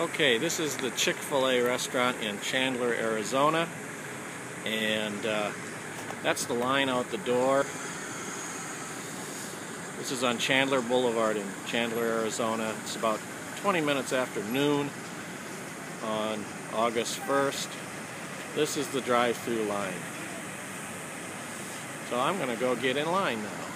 Okay, this is the Chick-fil-A restaurant in Chandler, Arizona, and that's the line out the door. This is on Chandler Boulevard in Chandler, Arizona. It's about 20 minutes after noon on August 1st. This is the drive-through line. So I'm going to go get in line now.